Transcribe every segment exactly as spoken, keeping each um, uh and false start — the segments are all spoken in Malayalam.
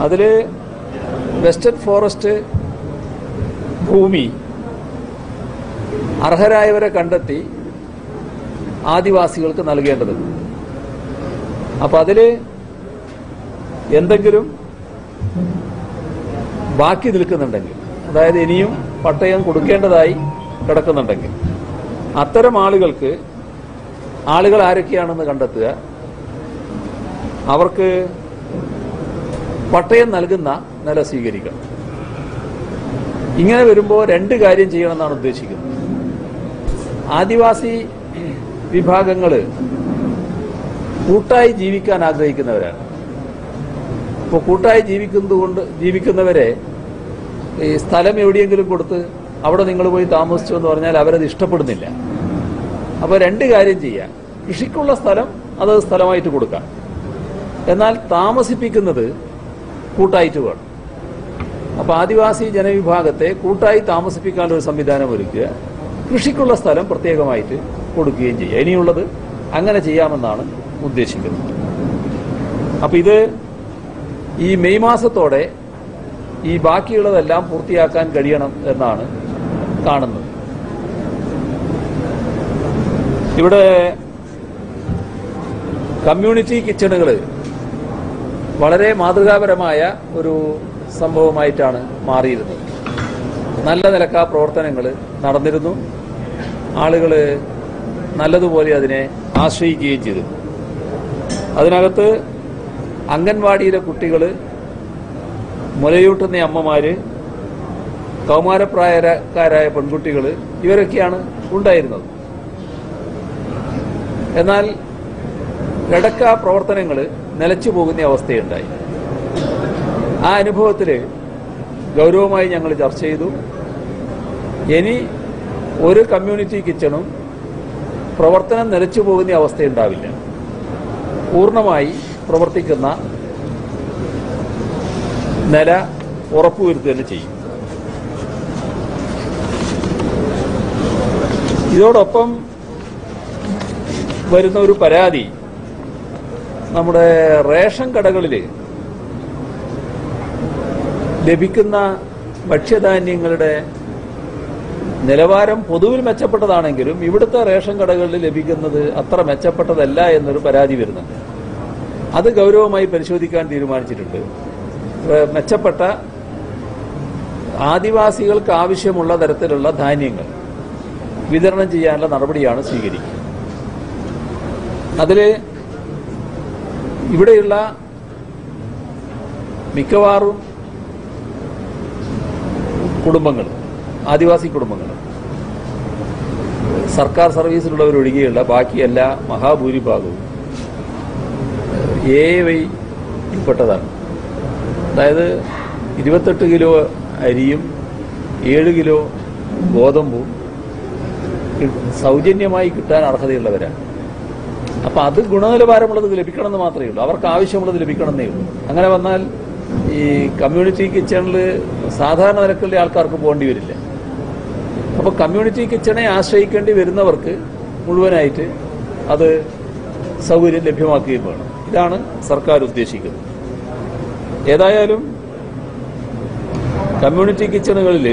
അതിൽ വെസ്റ്റേൺ ഫോറസ്റ്റ് ഭൂമി അർഹരായവരെ കണ്ടെത്തി ആദിവാസികൾക്ക് നൽകേണ്ടതുണ്ട്. അപ്പം അതിൽ എന്തെങ്കിലും ബാക്കി നിൽക്കുന്നുണ്ടെങ്കിൽ, അതായത് ഇനിയും പട്ടയം കൊടുക്കേണ്ടതായി കിടക്കുന്നുണ്ടെങ്കിൽ അത്തരം ആളുകൾക്ക് ആളുകൾ ആരൊക്കെയാണെന്ന് കണ്ടെത്തുക, അവർക്ക് പട്ടയം നൽകുന്ന നില സ്വീകരിക്കണം. ഇങ്ങനെ വരുമ്പോൾ രണ്ട് കാര്യം ചെയ്യണമെന്നാണ് ഉദ്ദേശിക്കുന്നത്. ആദിവാസി വിഭാഗങ്ങൾ കൂട്ടായി ജീവിക്കാൻ ആഗ്രഹിക്കുന്നവരാണ്. ഇപ്പോൾ കൂട്ടായി ജീവിക്കുന്നതുകൊണ്ട് ജീവിക്കുന്നവരെ ഈ സ്ഥലം എവിടെയെങ്കിലും കൊടുത്ത് അവിടെ നിങ്ങൾ പോയി താമസിച്ചു എന്ന് പറഞ്ഞാൽ അവരത് ഇഷ്ടപ്പെടുന്നില്ല. അപ്പോൾ രണ്ട് കാര്യം ചെയ്യാം. കൃഷിക്കുള്ള സ്ഥലം അത് സ്ഥലമായിട്ട് കൊടുക്കാം, എന്നാൽ താമസിപ്പിക്കുന്നത് കൂട്ടായിട്ട് വേണം. അപ്പോൾ ആദിവാസി ജനവിഭാഗത്തെ കൂട്ടായി താമസിപ്പിക്കാനൊരു സംവിധാനം ഒരുക്കുക, കൃഷിക്കുള്ള സ്ഥലം പ്രത്യേകമായിട്ട് കൊടുക്കുകയും ചെയ്യുക. ഇനിയുള്ളത് അങ്ങനെ ചെയ്യാമെന്നാണ് ഉദ്ദേശിക്കുന്നത്. അപ്പം ഇത് ഈ മെയ് മാസത്തോടെ ഈ ബാക്കിയുള്ളതെല്ലാം പൂർത്തിയാക്കാൻ കഴിയണം എന്നാണ് കാണുന്നത്. ഇവിടെ കമ്മ്യൂണിറ്റി കിച്ചണുകൾ വളരെ മാതൃകാപരമായ ഒരു സംഭവമായിട്ടാണ് മാറിയിരുന്നത്. നല്ല നിലക്കാ പ്രവർത്തനങ്ങൾ നടന്നിരുന്നു. ആളുകൾ നല്ലതുപോലെ അതിനെ ആശ്രയിക്കുകയും ചെയ്തു. അതിനകത്ത് അംഗൻവാടിയിലെ കുട്ടികൾ, മുലയൂട്ടുന്ന അമ്മമാർ, കൗമാരപ്രായക്കാരായ പെൺകുട്ടികൾ, ഇവരൊക്കെയാണ് ഉണ്ടായിരുന്നത്. എന്നാൽ ഇടയ്ക്ക് ആ പ്രവർത്തനങ്ങൾ നിലച്ചു പോകുന്ന അവസ്ഥയുണ്ടായി. ആ അനുഭവത്തിൽ ഗൗരവമായി ഞങ്ങൾ ചർച്ച ചെയ്തു. ഇനി ഒരു കമ്മ്യൂണിറ്റി കിച്ചണും പ്രവർത്തനം നിലച്ചു പോകുന്ന അവസ്ഥയുണ്ടാവില്ല. പൂർണ്ണമായി പ്രവർത്തിക്കുന്ന നില ഉറപ്പുവരുത്തുക തന്നെ ചെയ്യും. ഇതോടൊപ്പം വരുന്ന ഒരു പരാതി, നമ്മുടെ റേഷൻ കടകളിൽ ലഭിക്കുന്ന ഭക്ഷ്യധാന്യങ്ങളുടെ നിലവാരം പൊതുവിൽ മെച്ചപ്പെട്ടതാണെങ്കിലും ഇവിടുത്തെ റേഷൻ കടകളിൽ ലഭിക്കുന്നത് അത്ര മെച്ചപ്പെട്ടതല്ല എന്നൊരു പരാതി വരുന്നുണ്ട്. അത് ഗൗരവമായി പരിശോധിക്കാൻ തീരുമാനിച്ചിട്ടുണ്ട്. മെച്ചപ്പെട്ട ആദിവാസികൾക്ക് ആവശ്യമുള്ള തരത്തിലുള്ള ധാന്യങ്ങൾ വിതരണം ചെയ്യാനുള്ള നടപടിയാണ് സ്വീകരിക്കുക. അതിൽ ഇവിടെയുള്ള മിക്കവാറും കുടുംബങ്ങൾ, ആദിവാസി കുടുംബങ്ങൾ, സർക്കാർ സർവീസിലുള്ളവരൊഴികെയുള്ള ബാക്കി എല്ലാ മഹാഭൂരിഭാഗവും എ വൈയിൽപ്പെട്ടതാണ്. അതായത് ഇരുപത്തെട്ട് കിലോ അരിയും ഏഴ് കിലോ ഗോതമ്പും സൗജന്യമായി കിട്ടാൻ അർഹതയുള്ളവരാണ്. അപ്പം അത് ഗുണനിലവാരമുള്ളത് ലഭിക്കണമെന്ന് മാത്രമേ ഉള്ളൂ. അവർക്ക് ആവശ്യമുള്ളത് ലഭിക്കണമെന്നേ ഉള്ളൂ. അങ്ങനെ വന്നാൽ ഈ കമ്മ്യൂണിറ്റി കിച്ചണിൽ സാധാരണ നിരക്കുള്ള ആൾക്കാർക്ക് പോകേണ്ടി വരില്ല. അപ്പോൾ കമ്മ്യൂണിറ്റി കിച്ചണെ ആശ്രയിക്കേണ്ടി വരുന്നവർക്ക് മുഴുവനായിട്ട് അത് സൗകര്യം ലഭ്യമാക്കുകയും വേണം. ഇതാണ് സർക്കാർ ഉദ്ദേശിക്കുന്നത്. ഏതായാലും കമ്മ്യൂണിറ്റി കിച്ചണുകളിൽ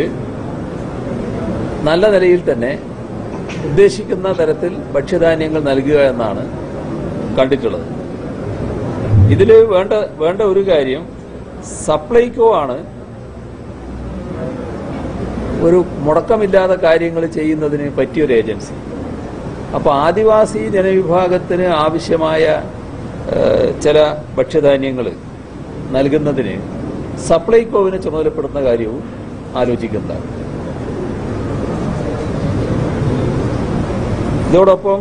നല്ല നിലയിൽ തന്നെ ഉദ്ദേശിക്കുന്ന തരത്തിൽ ഭക്ഷ്യധാന്യങ്ങൾ നൽകുക എന്നാണ് കണ്ടിട്ടുള്ളത്. ഇതിൽ വേണ്ട വേണ്ട ഒരു കാര്യം, സപ്ലൈകോ ആണ് ഒരു മുടക്കമില്ലാതെ കാര്യങ്ങൾ ചെയ്യുന്നതിന് പറ്റിയൊരു ഏജൻസി. അപ്പോൾ ആദിവാസി ജനവിഭാഗത്തിന് ആവശ്യമായ ചില ഭക്ഷ്യധാന്യങ്ങൾ നൽകുന്നതിന് സപ്ലൈകോവിനെ ചുമതലപ്പെടുത്തുന്ന കാര്യവും ആലോചിക്കുന്നതാണ്. ഇതോടൊപ്പം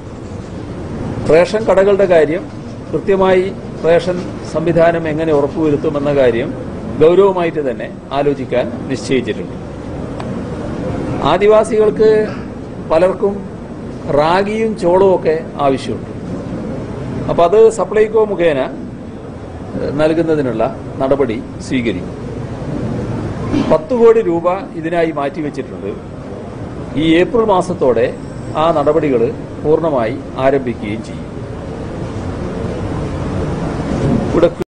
റേഷൻ കടകളുടെ കാര്യം, കൃത്യമായി റേഷൻ സംവിധാനം എങ്ങനെ ഉറപ്പുവരുത്തുമെന്ന കാര്യം ഗൗരവമായിട്ട് തന്നെ ആലോചിക്കാൻ നിശ്ചയിച്ചിട്ടുണ്ട്. ആദിവാസികൾക്ക് പലർക്കും റാഗിയും ചോളവും ഒക്കെ ആവശ്യമുണ്ട്. അപ്പം അത് സപ്ലൈകോ മുഖേന നൽകുന്നതിനുള്ള നടപടി സ്വീകരിക്കും. പത്ത് കോടി രൂപ ഇതിനായി മാറ്റിവെച്ചിട്ടുണ്ട്. ഈ ഏപ്രിൽ മാസത്തോടെ ആ നടപടികൾ പൂർണ്ണമായി ആരംഭിക്കുകയും ചെയ്യും. ഇവിടെ